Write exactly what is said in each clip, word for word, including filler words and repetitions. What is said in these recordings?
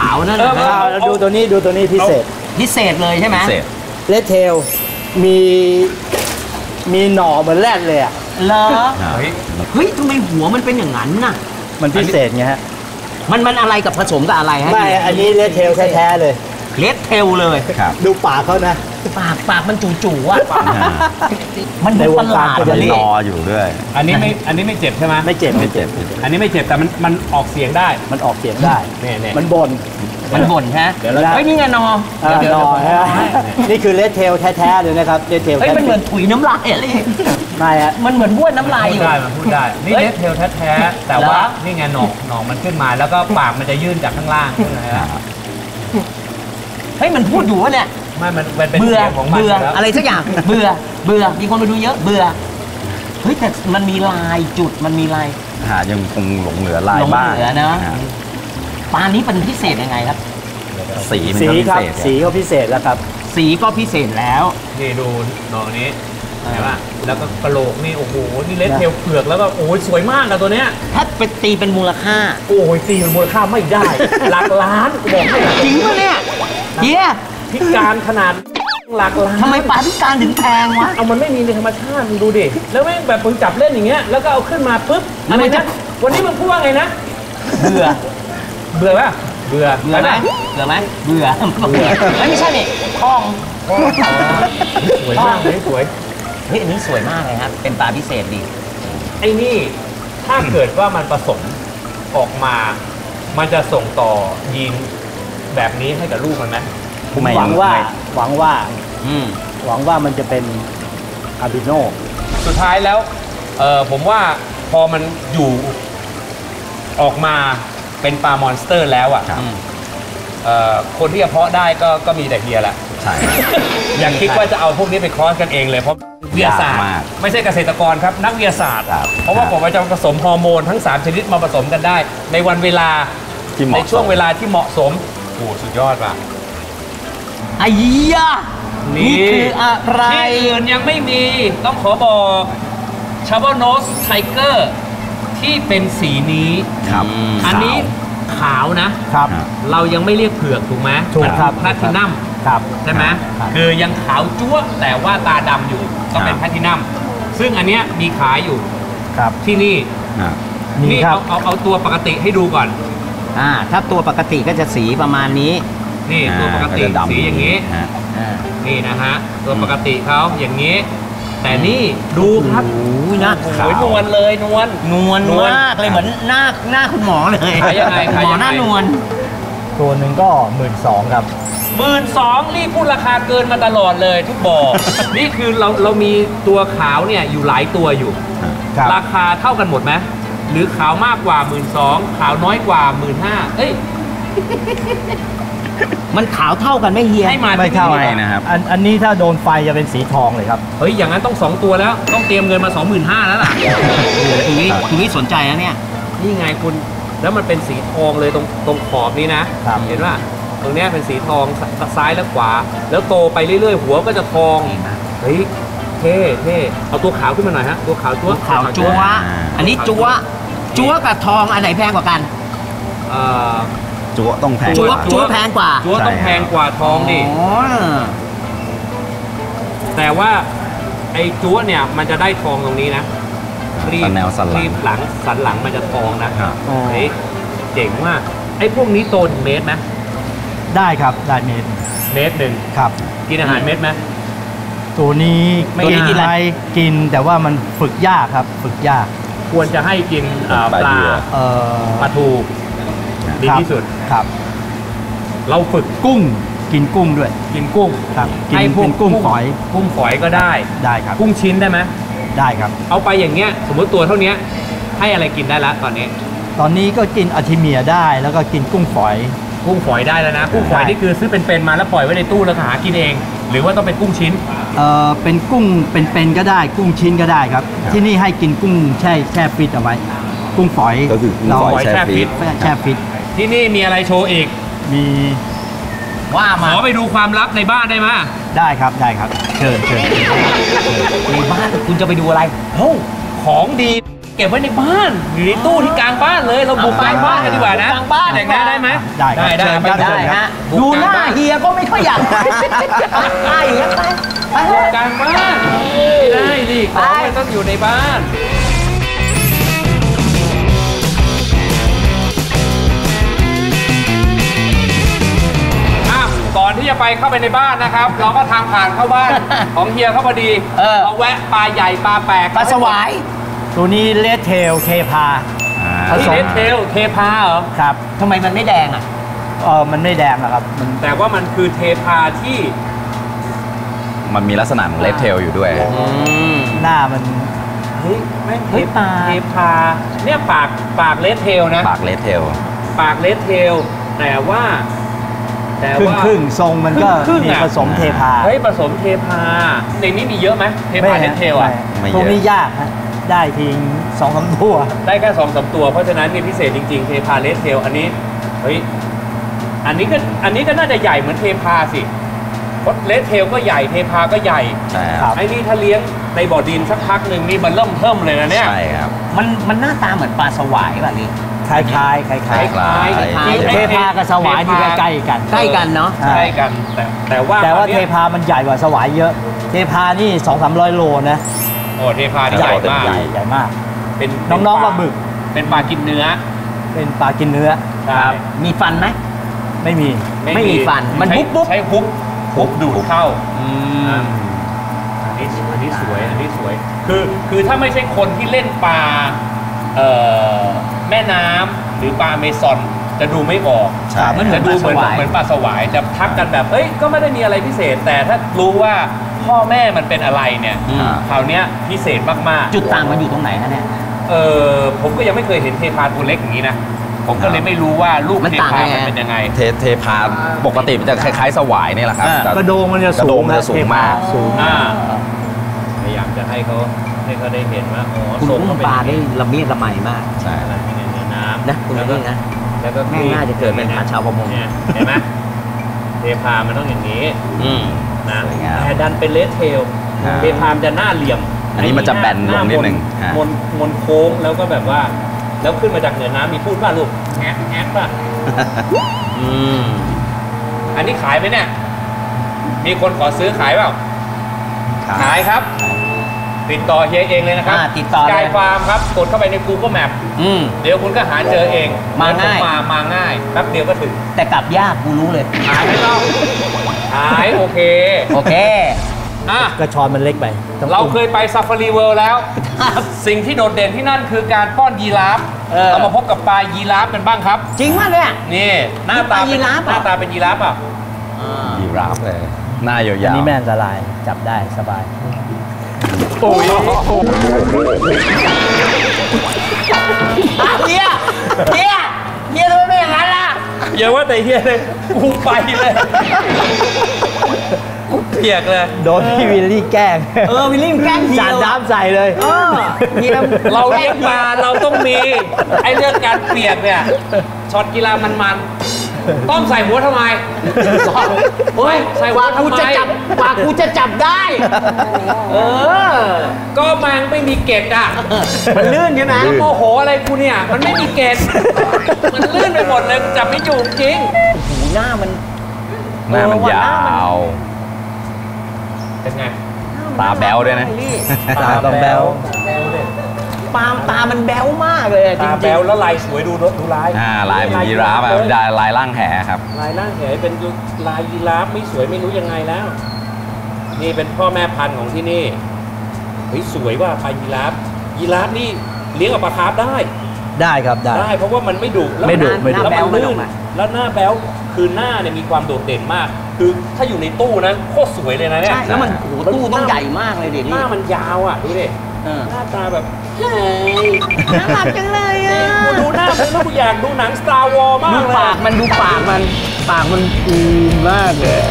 าวนั่นแหละดูตัวนี้ดูตัวนี้พิเศษพิเศษเลยใช่ไหมเลดเทลมีมีหน่อเหมือนแรดเลยอ่ะเหรอเฮ้ยทำไมหัวมันเป็นอย่างนั้นน่ะมันพิเศษไงฮะมันมันอะไรกับผสมกับอะไรฮะไม่อันนี้เลดเทลแท้ๆเลยเลดเทลเลยดูปากเขานะปากปากมันจู่ๆอ่ะมันในวงการจะรออยู่ด้วยอันนี้ไม่อันนี้ไม่เจ็บใช่ไหมไม่เจ็บไม่เจ็บอันนี้ไม่เจ็บแต่มันมันออกเสียงได้มันออกเสียงได้เนี่ยมันบ่นมันบ่นฮะเฮ้ยนี่ไงนอเดี๋ยวนอนี่คือเลดเทลแท้ๆเลยนะครับเลดเทลเฮ้ยมันเหมือนถุยน้ำลายอะไรไม่ฮะมันเหมือนบ้วนน้ำลายอยู่ได้มันพูดได้นี่เลดเทลแท้ๆแต่ว่านี่ไงหนองหนองมันขึ้นมาแล้วก็ปากมันจะยื่นจากข้างล่างขึ้นมาเฮ้ยมันพูดอยู่วะเนี่ยไม่มันเป็นเบื่อเบื่ออะไรสักอย่างเบื่อเบื่อมีคนมาดูเยอะเบื่อเฮ้ยแต่มันมีลายจุดมันมีลายหายังคงหลงเหลือลายบ้างเหลือนะปลานี้เป็นพิเศษยังไงครับสีสีครับสีก็พิเศษแล้วครับสีก็พิเศษแล้วนี่ดูหนองนี้เห็นป่ะแล้วก็กระโหลกนี่โอ้โหนี่เลดเทลเผือกแล้วก็โอ้ยสวยมากอะตัวเนี้ยถ้าเป็นตีเป็นมูลค่าโอ้ยตีเป็นมูลค่าไม่ได้หลักล้านบอกให้จริงปะเนี่ยเฮียพิการขนาดหลักล้านทำไมปลาพิการถึงแพงวะเอามันไม่มีในธรรมชาติมึงดูดิแล้วแม่งแบบมึงจับเล่นอย่างเงี้ยแล้วก็เอาขึ้นมาปุ๊บอะไรนะวันนี้มึงพูดว่าไงนะเบื่อเบื่อป่ะเบื่อเบื่อไหมเบื่อไหมเบื่อไม่ใช่เนี่ยทองสวยมากเลยสวยเฮ้ยอันนี้สวยมากเลยครับเป็นปลาพิเศษดีไอ้นี่ถ้าเกิดว่ามันผสมออกมามันจะส่งต่อยีนแบบนี้ให้กับลูกมันไหมหวังว่าหวังว่าหวังว่ามันจะเป็นอาบิโนสุดท้ายแล้วเออผมว่าพอมันอยู่ออกมาเป็นปลามอนสเตอร์แล้วอ่ะคนที่จะเพาะได้ก็ก็มีแต่เฮียแหละใช่อย่าคิดว่าจะเอาพวกนี้ไปคอสกันเองเลยเพราะวิทยาศาสตร์ไม่ใช่เกษตรกรครับนักวิทยาศาสตร์เพราะว่าผมจะผสมฮอร์โมนทั้งสามชนิดมาผสมกันได้ในวันเวลาในช่วงเวลาที่เหมาะสมโอ้สุดยอดป่ะไอ้ยะนี่คืออะไรที่อื่นยังไม่มีต้องขอบอกชาโบโนสไทเกอร์ที่เป็นสีนี้อันนี้ขาวนะครับเรายังไม่เรียกเผือกถูกไหมถูกครับแพลทินัมใช่ไหมคือยังขาวจั๊วแต่ว่าตาดำอยู่ก็เป็นแพลทินัมซึ่งอันเนี้ยมีขายอยู่ที่นี่นี่เอาเอาเอาตัวปกติให้ดูก่อนอ่าถ้าตัวปกติก็จะสีประมาณนี้นี่ตัวปกติสีอย่างนี้นี่นะฮะตัวปกติเขาอย่างนี้แต่นี่ดูครับหน้าสวยนวลเลยนวลนวลมากเลยเหมือนหน้าหน้าคุณหมอเลยขายยังไงหมอหน้านวลตัวหนึ่งก็หมื่นสองครับหมื่นสองรีบพูดราคาเกินมาตลอดเลยทุกบ่อ นี่คือเราเรามีตัวขาวเนี่ยอยู่หลายตัวอยู่ราคาเท่ากันหมดไหมหรือขาวมากกว่าหมื่นสองขาวน้อยกว่าหมื่นห้าเอ้ยมันขาวเท่ากันไม่เฮียไม่เท่านะครับอันอันนี้ถ้าโดนไฟจะเป็นสีทองเลยครับเฮ้ยอย่างนั้นต้องสองตัวแล้วต้องเตรียมเงินมาสองหมื่นห้าแล้วล่ะทีนี้ทีนี้สนใจแล้วเนี่ยนี่ไงคุณแล้วมันเป็นสีทองเลยตรงตรงขอบนี้นะเห็นว่าตรงนี้เป็นสีทองซ้ายและขวาแล้วโตไปเรื่อยๆหัวก็จะทองเฮ้ยเท่เท่เอาตัวขาวขึ้นมาหน่อยฮะตัวขาวจั๊วขาวจั๊วอันนี้จั๊วจั๊วกับทองอันไหนแพงกว่ากันจั๊วต้องแพงจั๊วจั๊วแพงกว่าจั๊วต้องแพงกว่าทองดิแต่ว่าไอ้จั๊วเนี่ยมันจะได้ทองตรงนี้นะรีบรีบหลังสันหลังมันจะทองนะเฮ้ยเจ๋งมากไอ้พวกนี้โตถึงเมตรไหมได้ครับได้เมตรเมตรหนึ่งครับกินอาหารเม็ดไหมตัวนี้ไม่กินอะไรกินแต่ว่ามันฝึกยากครับฝึกยากควรจะให้กินปลาปลาทูดีที่สุดครับเราฝึกกุ้งกินกุ้งด้วยกินกุ้งครับให้พวกกุ้งฝอยกุ้งฝอยก็ได้ได้ครับกุ้งชิ้นได้ไหมได้ครับเอาไปอย่างเงี้ยสมมติตัวเท่านี้ให้อะไรกินได้แล้วตอนนี้ตอนนี้ก็กินอะทิเมียได้แล้วก็กินกุ้งฝอยกุ้งฝอยได้แล้วนะกุ้งฝอยนี่คือซื้อเป็นๆมาแล้วปล่อยไว้ในตู้แล้วหากินเองหรือว่าต้องเป็นกุ้งชิ้นเออเป็นกุ้งเป็นๆก็ได้กุ้งชิ้นก็ได้ครับที่นี่ให้กินกุ้งแช่แช่ฟิตเอาไว้กุ้งฝอยก็คือกุ้งฝอยแช่ฟิตแช่ฟิตที่นี่มีอะไรโชว์อีกมีว่ามาขอไปดูความลับในบ้านได้ไหมได้ครับได้ครับเชิญเชิญในบ้านคุณจะไปดูอะไรโอ้ของดีเก็บไว้ในบ้านอยู่ในตู้ที่กลางบ้านเลยเราบุกกลางบ้านกันดีกว่านะกลางบ้านแต่งหน้าได้ไหมได้ครับได้เชิญครับไปได้เชิญครับฮะดูหน้าเฮียก็ไม่ค่อยอยากไปไปไปไปเถอะกลางบ้านได้ดิของมันต้องอยู่ในบ้านก่อนที่จะไปเข้าไปในบ้านนะครับ เราก็ทางผ่านเข้าบ้าน ของเฮียเขาพอดีเออมาแวะปลาใหญ่ปลาแปลกปลาสวายตัวนี้เลดเทลเทพาอ่าผที่สมเนสเทลเทพาเหรอครับทำไมมันไม่แดงอ่ะเออมันไม่แดงนะครับมันแต่ว่ามันคือเทพาที่มันมีลักษณะของเลดเทลอยู่ด้วยหน้ามันเฮ้ยแม่งเฮ้ยปลาเทพาเนี่ยปากปากเลสเทลนะปากเลดเทลปากเลสเทลแต่ว่า แต่ครึ่งว่าครึ่งๆทรงมันก็ครึ่งๆมีอะผสมเทพาเฮ้ยผสมเทพาในนี้มีเยอะไหมเทพาเลสเทลอ่ะไม่เยอะพวกนี้ยากฮะได้ทิ้งสองสามตัวได้แค่สองสามตัวเพราะฉะนั้นนี่พิเศษจริงๆเทพาเลสเทลอันนี้เฮ้ยอันนี้ก็อันนี้ก็น่าจะใหญ่เหมือนเทพาสิเพราะเลสเทลก็ใหญ่เทพาก็ใหญ่ใช่คครัรับบไอ้นี่ถ้าเลี้ยงในบ่อดินสักพักหนึ่งนี่มันเริ่มเพิ่มเลยนะเนี่ยใช่ครับมันมันหน้าตาเหมือนปลาสวายป่ะลิคล้ายๆคล้ายๆคล้ายคล้ายคล้ายคล้ายๆเทพากับสวายนี่ใกล้ๆกันใกล้กันเนาะใกล้กันแต่แต่ว่าแต่ว่าอันเทนี้ยพามันใหญ่กว่าสวายเยอะ เทพานี่สองสามร้อยโลนะโอ้เทพานี่ใหญ่มากใหญ่ใหญ่มากเป็นน้องๆปลาบึกเป็นปลากินเนื้อเป็นปลากินเนื้อใช่มีฟันไหมไม่มีไม่มีฟันมันใช้บุ๊บบุ๊บใช้ฮุบฮุบดูดเข้าอืมอันนี้อันนี้สวยอันนี้สวย คือคือถ้าไม่ใช่คนที่เล่นปลาเอ่อแม่น้ำหรือปลาเมซอนจะดูไม่ออกใช่มันเหมืจะอนดูปลาเหสมือนวายเหมือนปลาสวายจะทักกันแบบเอ้ยก็ไม่ได้มีอะไรพิเศษ แต่ถ้ารู้ว่าพ่อแม่มันเป็นอะไรเนี่ยอืมคราวเนี้ยพิเศษมากๆจุดต่างมันอยู่ตรงไหนฮะเนี่ยเออผมก็ยังไม่เคยเห็นเทพาตัวเล็กอย่างนี้นะ ผมก็เลยไม่รู้ว่าลูกมันเทต่างพายังไงมันเป็นยังไงเทเทพาปกติมันจะคล้ายๆ สวายนี่แหละครับอ่าแต่กระโดงมันจะกระสูโดงงมันนะจะสูงมากเทพสูงอ่า พยายามจะให้เขาให้เขาได้เห็นว่าอ๋อคุณทรงอุ้เขามเป็นปลาอย่างได้นี้ละเมียดละไมมากใช่อะไรที่ในน้ำนะคุณแล้วนี่ก็นะแล้วก็แม่งน่าจะเกิดเป็นปลาชาวประมงเนี่ยเห็นไหมเทพามันต้องอย่างนี้อืมนะสวยงามแต่ดันเป็นเลสเทลอ่าเทพามนจะหน้าเหลี่ยมอันนี้มันจะแบนลงนิดนึงหาอ่ามนมนโค้งแล้วก็แบบว่า แล้วขึ้นมาจากเหนือน้ำมีพูดป่ะลูกแอ๊กแอ๊กป่ะอืมอันนี้ขายไหมเนี่ย มีคนขอซื้อขายเปล่า ขายครับ ติดต่อเฮียเองเลยนะครับอ่าติดต่อเลยกายฟาร์มครับ กดเข้าไปใน Google Map อืมเดี๋ยวคุณก็หาเจอเองมาง่ายมา มาง่ายแป๊บเดียวก็ถึงแต่กลับยากกูรู้เลยขายไม่ต้องขายโอเคโอเคอ่ะกระชอนมันเล็กไปต้องเราอุ้มเคยไปซาฟารีเวิลด์แล้ว สิ่งที่โดดเด่นที่นั่นคือการป้อนยีราฟเออเรามาพบกับปลายีราฟกันบ้างครับจริงป่ะเนี่ยนี่หน้าตาปลายีเป็นราฟหเหรอน้าตาเป็นยีราฟอ่ะยีราฟเลย หน้ายาวๆอันนี้แม่อันตรายจับได้สบายโอ้ยอ้าวเฮียเฮียเฮียทำไมไม่อย่างนั้นล่ะอย่าว่าแต่เฮียเลยกูไปเลยกูเปียกเลยโดนพี่วิลลี่แกล้งเออวิลลี่มันแกล้งเฮียสาดน้ำใส่เลยเออเฮียเราเลี้ยงปลาเราต้องมี ไอ้เรื่องการเปียกเนี่ยช็อตกีฬามันๆต้องใส่หัวทำไมเฮ้ยใส่กหัวว่ากูทำไมจะจับกว่ากูจะจับได้ เออก็มันไม่มีเกล็ดอ่ะมันลื่นใช่ไหมโมโหอะไรกูเนี่ย มันไม่มีเกล็ดมันลื่นไปหมดเลยจับไม่อยู่จริงหูหน้ามันหน้ามันเออว่ะยาหน้ามันวเป็นไงตาแบ๊วด้วยนะตาต้องแบ๊วปลาตามันแบ๊วมากเลยจริตาง แบวแล้วลายสวยดูดูลายอ่าลายเป็นยีราฟอะลายลายร่างแหครับลายร่างแหเป็นลายยีราฟไม่สวยไม่รู้ยังไงแล้ว นี่เป็นพ่อแม่พันธุ์ของที่นี่เฮ้ยสวยว่าปลายีราฟยีราฟนี่เลี้ยงกับปลาคาร์ฟได้ได้ครับได้ได้เพราะว่ามันไม่ดุแล้วไม่ดุนไม่ดุแล้วหน้าแบ๊มัวน มันอลื่อน กมาแล้วหน้าแบ๊วคือหน้าเนี่ยมีความโดดเด่นมาก คือถ้าอยู่ในตู้นะโคตรสวยเลยนะเนี่ยใช่แล้วมันโอ้โหตู้ต้องใหญ่มากเลยเด็กหนี่น้ามันยาวอ่ะดูดิเออหน้าตาแบบน่ารักจังเลยอ่ะกูดูหน้ามันแล้วกูอยากดูหนัง Star Wars มากดูเลยปากมันดูปากมันปากมันอูมมากเลย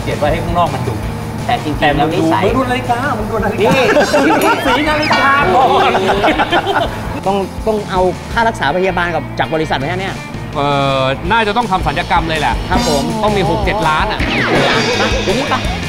ขียนไว้ให้ข้างนอกมันดุแต่จริงแต่ๆมัแล้วนนิดูสัยมันดูนาฬิกามันดูนาฬินี่กาสีนาฬิกาก่อนต้องต้องเอาค่ารักษาพยาบาลกับจากบริษัทไหมฮะเนี่ยเอ่อน่าจะต้องทำสัญญกรรมเลยแหละครับผมต้องมี หกเจ็ด ล้านอ่ะมาเดี๋ยวนี้ปะ